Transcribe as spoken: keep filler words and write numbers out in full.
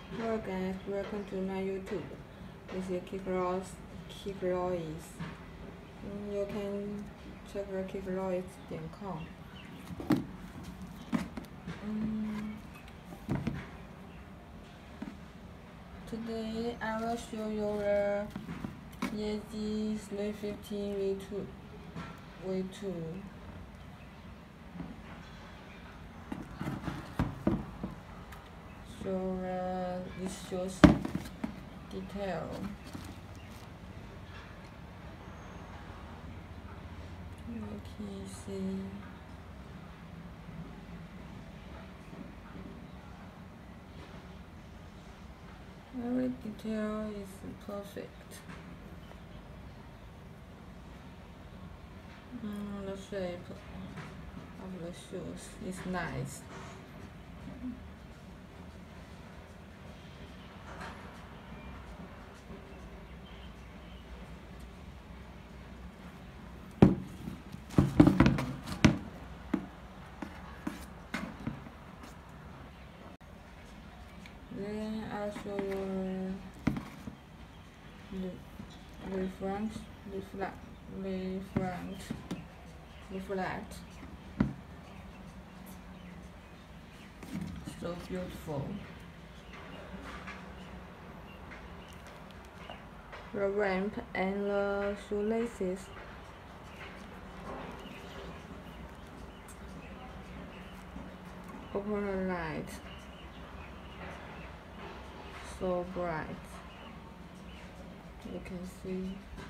Hello guys, welcome to my YouTube. This is Kickross Kickroys. Mm, You can check out kickroys dot com. Mm, Today I will show you the Yeezy three fifteen V two. V two. So uh, this shows detail. You can see. Every detail is perfect. Mm, the shape of the shoes is nice. Then I'll show you the, the front, the flat, the front, the flat. So beautiful. The ramp and the shoelaces. Open the light. So bright. You can see.